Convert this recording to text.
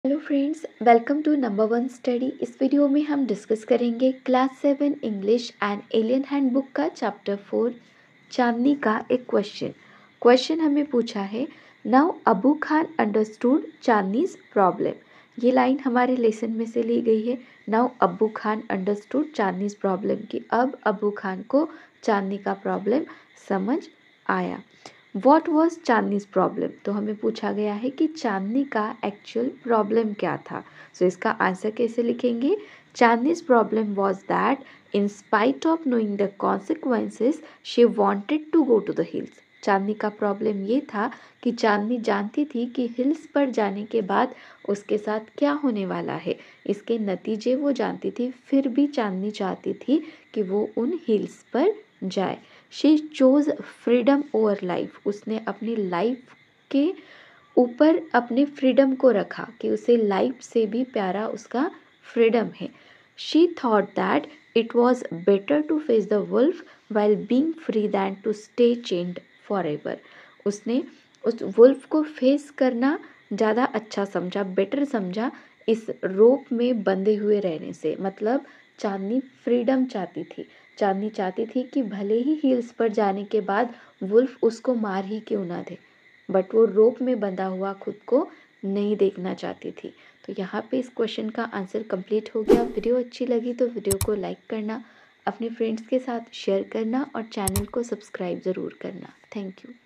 Hello friends, welcome to number one study. इस video में हम डिस्कस करेंगे class 7 English and alien handbook का चैप्टर 4 चांदनी का एक क्वेश्चन हमें पूछा है। Now Abu Khan understood Chandni's problem. ये लाइन हमारे लेसन में से ली गई है। Now Abu Khan understood Chandni's problem की अब अबू खान को चांदनी का प्रॉब्लम समझ आया। वॉट वॉज चांदनीज प्रॉब्लम, तो हमें पूछा गया है कि चांदनी का एक्चुअल प्रॉब्लम क्या था। सो इसका आंसर कैसे लिखेंगे? Chandni's problem was that in spite of knowing the consequences she wanted to go to the hills. Chandni का प्रॉब्लम ये था कि चांदनी जानती थी कि हिल्स पर जाने के बाद उसके साथ क्या होने वाला है, इसके नतीजे वो जानती थी, फिर भी चांदनी चाहती थी कि वो उन हिल्स पर जाए। She chose freedom over life. उसने अपनी लाइफ के ऊपर अपने फ्रीडम को रखा कि उसे लाइफ से भी प्यारा उसका फ्रीडम है। She thought that it was better to face the wolf while being free than to stay chained forever. उसने उस वुल्फ को फेस करना ज़्यादा अच्छा समझा, बेटर समझा इस रोप में बंधे हुए रहने से। मतलब चांदनी फ्रीडम चाहती थी। चांदनी चाहती थी कि भले ही हिल्स पर जाने के बाद वुल्फ उसको मार ही क्यों ना दे, बट वो रोप में बंधा हुआ खुद को नहीं देखना चाहती थी। तो यहाँ पे इस क्वेश्चन का आंसर कंप्लीट हो गया। वीडियो अच्छी लगी तो वीडियो को लाइक करना, अपने फ्रेंड्स के साथ शेयर करना और चैनल को सब्सक्राइब ज़रूर करना। Thank you.